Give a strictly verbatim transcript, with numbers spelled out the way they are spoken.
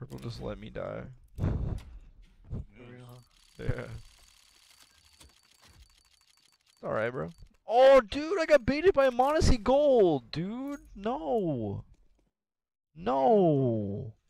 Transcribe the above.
Purple just let me die. real. Yeah. It's alright, bro. Oh, dude, I got baited by a Monacy Gold, dude. No. No.